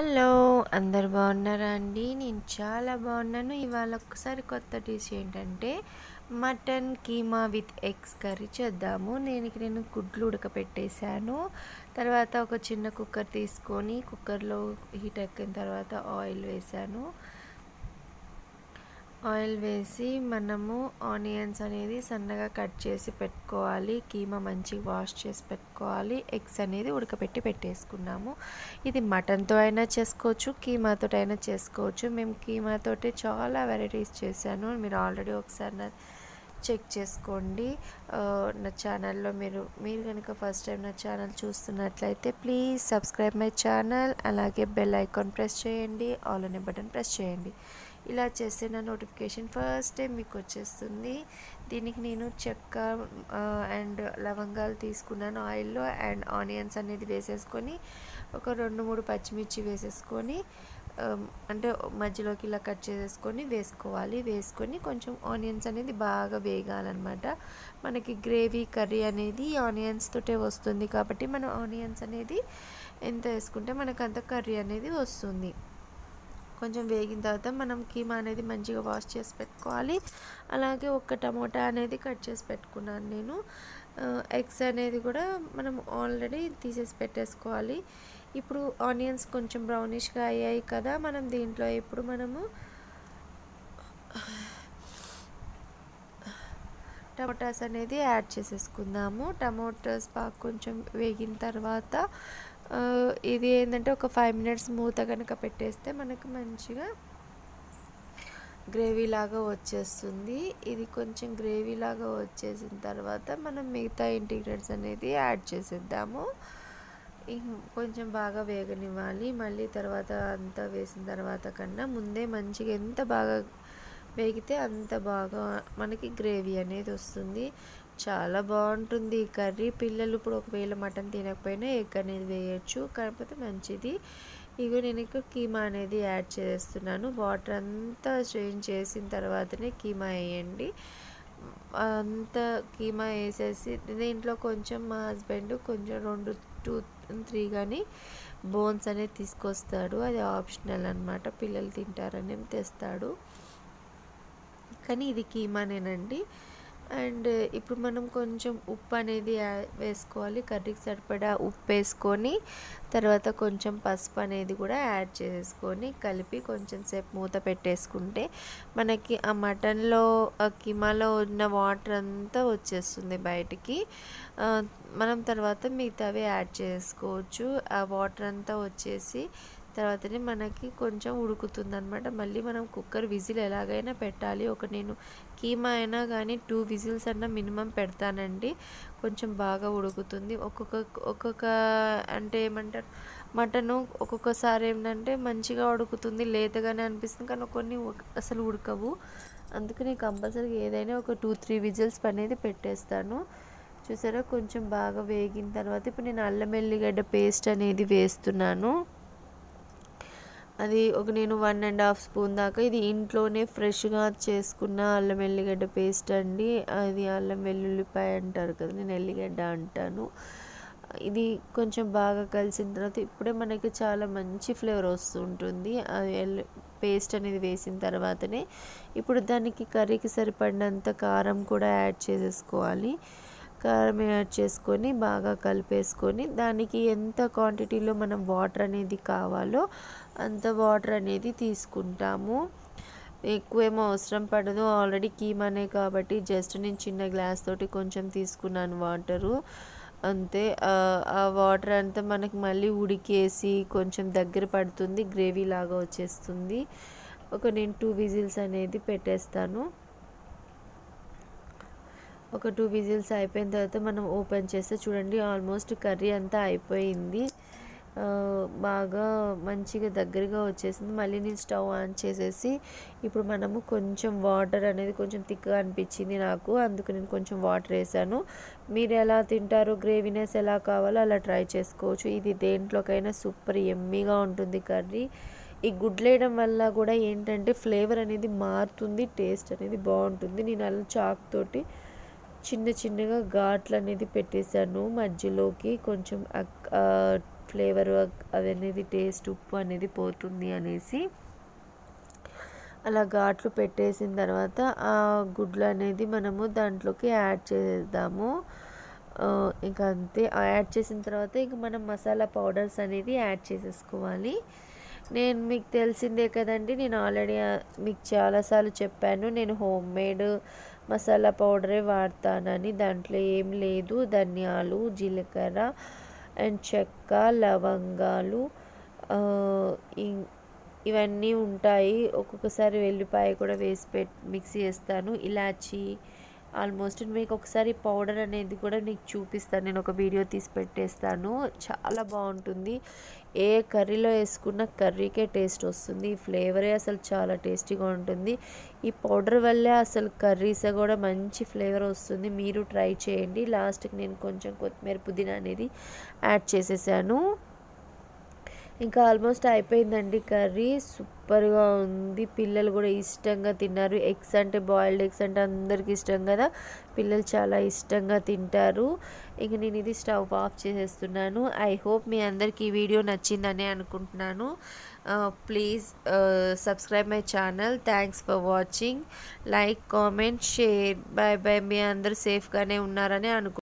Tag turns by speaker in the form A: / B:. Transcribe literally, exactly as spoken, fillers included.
A: Hello! అందరూ బాగున్నారా అండి? నేను చాలా బాగున్నాను. ఇవాళ ఒక్కసారి కొత్త డిష్ ఏంటంటే mutton keema with eggs curry చేద్దాము. దీనికి నేను గుడ్లు ఉడకపెట్టేసాను. తర్వాత ఒక చిన్న కుక్కర్ తీసుకొని కుక్కర్లో హీట్ ఎక్కిన తర్వాత ఆయిల్ వేసాను. ఆయిల్ వేసి మనము ఆనియన్స్ అనేది సన్నగా కట్ చేసి పెట్టుకోవాలి. కీమా మంచిగా వాష్ చేసి పెట్టుకోవాలి. ఎగ్స్ అనేది ఉడకపెట్టి పెట్టేసుకున్నాము. ఇది మటన్తో అయినా చేసుకోవచ్చు, కీమాతో అయినా చేసుకోవచ్చు. మేము కీమాతోటి చాలా వెరైటీస్ చేశాను. మీరు ఆల్రెడీ ఒకసారి నా చెక్ చేసుకోండి. నా ఛానల్లో మీరు మీరు కనుక ఫస్ట్ టైం నా ఛానల్ చూస్తున్నట్లయితే ప్లీజ్ సబ్స్క్రైబ్ మై ఛానల్. అలాగే బెల్ ఐకాన్ ప్రెస్ చేయండి, ఆల్ అనే బటన్ ప్రెస్ చేయండి. ఇలా చేస్తే నా నోటిఫికేషన్ ఫస్ట్ టైం మీకు వచ్చేస్తుంది. దీనికి నేను చెక్క అండ్ లవంగాలు తీసుకున్నాను ఆయిల్లో. అండ్ ఆనియన్స్ అనేది వేసేసుకొని ఒక రెండు మూడు పచ్చిమిర్చి వేసేసుకొని అంటే మధ్యలోకి ఇలా కట్ చేసేసుకొని వేసుకోవాలి. వేసుకొని కొంచెం ఆనియన్స్ అనేది బాగా వేగాలన్నమాట. మనకి గ్రేవీ కర్రీ అనేది ఆనియన్స్ తోటే వస్తుంది కాబట్టి మనం ఆనియన్స్ అనేది ఎంత వేసుకుంటే మనకు అంత కర్రీ అనేది వస్తుంది. కొంచెం వేగిన తర్వాత మనం కీమా అనేది మంచిగా వాష్ చేసి పెట్టుకోవాలి. అలాగే ఒక టమోటా అనేది కట్ చేసి పెట్టుకున్నాను నేను. ఎగ్స్ అనేది కూడా మనం ఆల్రెడీ తీసేసి పెట్టేసుకోవాలి. ఇప్పుడు ఆనియన్స్ కొంచెం బ్రౌనిష్గా అయ్యాయి కదా, మనం దీంట్లో ఇప్పుడు మనము టమోటాస్ అనేది యాడ్ చేసేసుకుందాము. టమోటాస్ బాగా కొంచెం వేగిన తర్వాత ఇది ఏంటంటే ఒక ఫైవ్ మినిట్స్ మూత కనుక పెట్టేస్తే మనకు మంచిగా గ్రేవీ లాగా వచ్చేస్తుంది. ఇది కొంచెం గ్రేవీ లాగా వచ్చేసిన తర్వాత మనం మిగతా ఇంగ్రీడియంట్స్ అనేది యాడ్ చేసేద్దాము. కొంచెం బాగా వేగనివ్వాలి. మళ్ళీ తర్వాత అంతా వేసిన తర్వాత కన్నా ముందే మంచిగా ఎంత బాగా వేగితే అంత బాగా మనకి గ్రేవీ అనేది వస్తుంది. చాలా బాగుంటుంది ఈ కర్రీ. పిల్లలు ఇప్పుడు ఒకవేళ మటన్ తినకపోయినా ఎగ్ అనేది వేయచ్చు, కాకపోతే మంచిది. ఇగో నేను ఇక్కడ కీమా అనేది యాడ్ చేస్తున్నాను. వాటర్ అంతా స్ట్రెయిన్ చేసిన తర్వాతనే కీమా వేయండి. అంతా కీమా వేసేసి దీంట్లో కొంచెం మా హస్బెండ్ కొంచెం రెండు టూ త్రీ కానీ బోన్స్ అనేది తీసుకొస్తాడు. అది ఆప్షనల్ అనమాట, పిల్లలు తింటారని తెస్తాడు. కానీ ఇది కీమానేనండి. అండ్ ఇప్పుడు మనం కొంచెం ఉప్పు అనేది వేసుకోవాలి. కర్రీకి సరిపడా ఉప్పు వేసుకొని తర్వాత కొంచెం పసుపు అనేది కూడా యాడ్ చేసుకొని కలిపి కొంచెం సేపు మూత పెట్టేసుకుంటే మనకి ఆ మటన్లో ఆ కీమాలో ఉన్న వాటర్ అంతా వచ్చేస్తుంది బయటికి. మనం తర్వాత మిగతావి యాడ్ చేసుకోవచ్చు. ఆ వాటర్ అంతా వచ్చేసి తర్వాతనే మనకి కొంచెం ఉడుకుతుంది అనమాట. మళ్ళీ మనం కుక్కర్ విజిల్ ఎలాగైనా పెట్టాలి. ఒక నేను కీమా అయినా కానీ టూ విజిల్స్ అన్నా మినిమం పెడతానండి. కొంచెం బాగా ఉడుకుతుంది. ఒక్కొక్క ఒక్కొక్క అంటే ఏమంటారు మటను ఒక్కొక్కసారి ఏంటంటే మంచిగా ఉడుకుతుంది, లేతగానే అనిపిస్తుంది, కానీ కొన్ని అసలు ఉడకవు. అందుకని కంపల్సరీగా ఏదైనా ఒక టూ త్రీ విజిల్స్ అనేది పెట్టేస్తాను. చూసారా, కొంచెం బాగా వేగిన తర్వాత ఇప్పుడు నేను అల్లం వెల్లిగడ్డ పేస్ట్ అనేది వేస్తున్నాను. అది ఒక నేను వన్ అండ్ హాఫ్ స్పూన్ దాకా, ఇది ఇంట్లోనే ఫ్రెష్గా చేసుకున్న అల్లం వెల్లిగడ్డ పేస్ట్ అండి. అది అల్లం వెల్లుల్లిపాయ అంటారు కదా, నేను ఎల్లిగడ్డ అంటాను. ఇది కొంచెం బాగా కలిసిన తర్వాత ఇప్పుడే మనకి చాలా మంచి ఫ్లేవర్ వస్తుంటుంది. అది ఎల్లి పేస్ట్ అనేది వేసిన తర్వాతనే ఇప్పుడు దానికి కర్రీకి సరిపడినంత కారం కూడా యాడ్ చేసేసుకోవాలి. కారం యాడ్ చేసుకొని బాగా కలిపేసుకొని దానికి ఎంత క్వాంటిటీలో మనం వాటర్ అనేది కావాలో అంత వాటర్ అనేది తీసుకుంటాము. ఎక్కువేమో అవసరం పడదు, ఆల్రెడీ కీమానే కాబట్టి జస్ట్ నేను చిన్న గ్లాస్ తోటి కొంచెం తీసుకున్నాను వాటరు అంతే. ఆ వాటర్ అంతా మనకి మళ్ళీ ఉడికేసి కొంచెం దగ్గర పడుతుంది, గ్రేవీ లాగా వచ్చేస్తుంది. ఒక నేను టూ విజిల్స్ అనేది పెట్టేస్తాను. ఒక టూ విజిల్స్ అయిపోయిన తర్వాత మనం ఓపెన్ చేస్తే చూడండి ఆల్మోస్ట్ కర్రీ అంతా అయిపోయింది. బాగా మంచిగా దగ్గరగా వచ్చేసింది. మళ్ళీ నేను స్టవ్ ఆన్ చేసేసి ఇప్పుడు మనము కొంచెం వాటర్ అనేది కొంచెం థిక్గా అనిపించింది నాకు, అందుకు నేను కొంచెం వాటర్ వేసాను. మీరు ఎలా తింటారో గ్రేవీనెస్ ఎలా కావాలో అలా ట్రై చేసుకోవచ్చు. ఇది దేంట్లోకైనా సూపర్ యమ్మీగా ఉంటుంది కర్రీ. ఈ గుడ్లు వేయడం వల్ల కూడా ఏంటంటే ఫ్లేవర్ అనేది మారుతుంది, టేస్ట్ అనేది బాగుంటుంది. నేను అలా చాక్ తోటి చిన్న చిన్నగా ఘాట్లు అనేది పెట్టేశాను మధ్యలోకి. కొంచెం ఫ్లేవర్ అనేది టేస్ట్ ఉప్పు అనేది పోతుంది అనేసి అలా ఘాట్లు పెట్టేసిన తర్వాత ఆ గుడ్లు అనేది మనము దాంట్లోకి యాడ్ చేద్దాము. ఇంకా అంతే. యాడ్ చేసిన తర్వాత ఇంక మనం మసాలా పౌడర్స్ అనేది యాడ్ చేసేసుకోవాలి. నేను మీకు తెలిసిందే కదండి, నేను ఆల్రెడీ మీకు చాలాసార్లు చెప్పాను నేను హోమ్ మేడ్ మసాలా పౌడరే వాడతానని. దాంట్లో ఏం లేదు, ధనియాలు, జీలకర్ర అండ్ చెక్క, లవంగాలు ఇవన్నీ ఉంటాయి. ఒక్కొక్కసారి వెల్లిపాయ కూడా వేసి పెట్ మిక్సీ చేస్తాను. ఇలాచి ఆల్మోస్ట్ మీకు ఒకసారి పౌడర్ అనేది కూడా నీకు చూపిస్తాను, నేను ఒక వీడియో తీసి పెట్టేస్తాను. చాలా బాగుంటుంది. ఏ కర్రీలో వేసుకున్న కర్రీకే టేస్ట్ వస్తుంది. ఈ ఫ్లేవరే అసలు చాలా టేస్టీగా ఉంటుంది. ఈ పౌడర్ వల్లే అసలు కర్రీస్ కూడా మంచి ఫ్లేవర్ వస్తుంది. మీరు ట్రై చేయండి. లాస్ట్కి నేను కొంచెం కొత్తిమీర, పుదీనా అనేది యాడ్ చేసేసాను. ఇంకా ఆల్మోస్ట్ అయిపోయిందండి కర్రీ. సూపర్గా ఉంది. పిల్లలు కూడా ఇష్టంగా తిన్నారు. ఎగ్స్ అంటే, బాయిల్డ్ ఎగ్స్ అంటే అందరికీ ఇష్టం కదా, పిల్లలు చాలా ఇష్టంగా తింటారు. ఇంక నేను ఇది స్టవ్ ఆఫ్ చేసేస్తున్నాను. ఐ హోప్ మీ అందరికీ ఈ వీడియో నచ్చిందని అనుకుంటున్నాను. Please subscribe my channel. Thanks for watching. Like, comment, share. Bye bye. మీ అందరూ సేఫ్గానే ఉన్నారని అనుకుంటున్నాను.